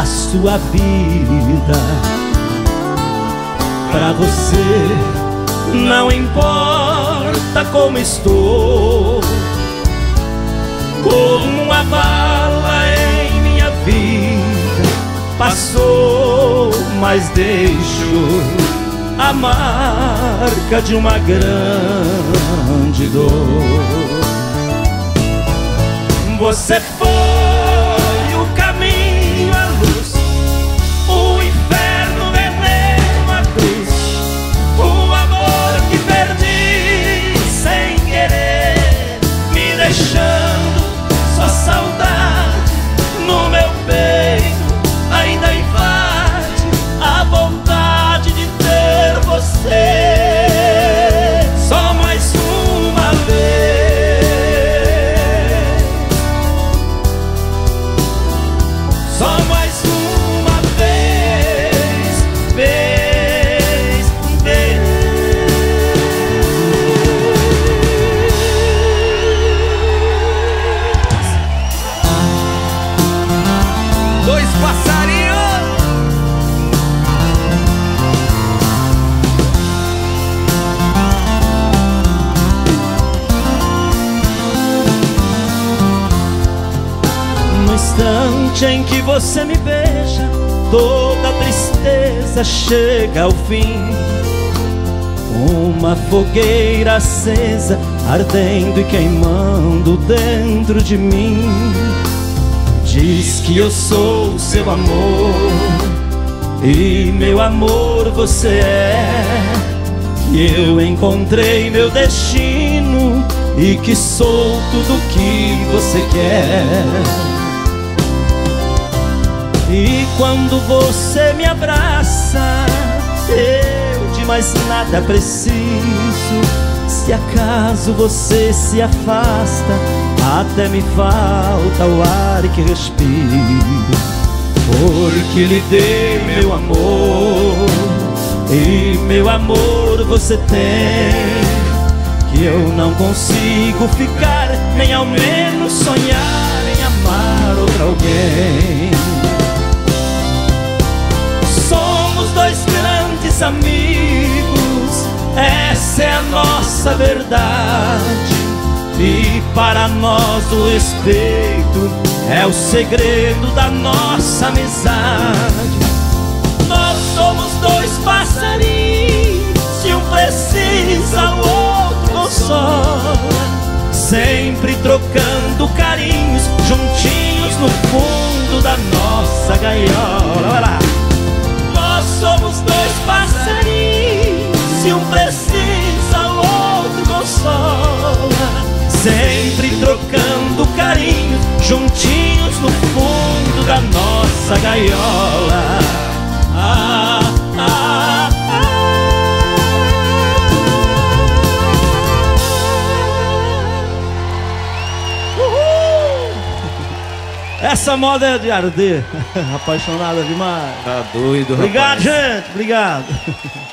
da sua vida. Pra você não importa como estou, como uma bala em minha vida passou, mas deixo a marca de uma grande dor. Você foi o caminho, a luz, o inferno, o veneno, a cruz, o amor que perdi sem querer, me deixando só saudade no meu peito. Ainda invade a vontade de ter você só mais uma vez. Só mais uma vez, vez. Dois passarinhos. No instante em que você me beija, toda tristeza chega ao fim. Uma fogueira acesa, ardendo e queimando dentro de mim. Diz que eu sou seu amor, e meu amor você é. Que eu encontrei meu destino e que sou tudo que você quer. E quando você me abraça, eu de mais nada preciso. Se acaso você se afasta, até me falta o ar que respiro. Porque lhe dei meu amor, e meu amor você tem. Que eu não consigo ficar, nem ao menos sonhar em amar outra alguém. Somos dois grandes amigos, essa é a nossa verdade. E para nós o respeito é o segredo da nossa amizade. Nós somos dois passarinhos, se um precisa o outro consola, sempre trocando carinhos, juntinhos no fundo da nossa gaiola. Vai lá. Nós somos dois passarinhos, se um precisa o outro consola, sempre trocando carinho, juntinhos no fundo da nossa gaiola. Ah, ah, ah. Essa moda é de arder. Apaixonada demais. Tá doido, Obrigado, rapaz. gente. Obrigado.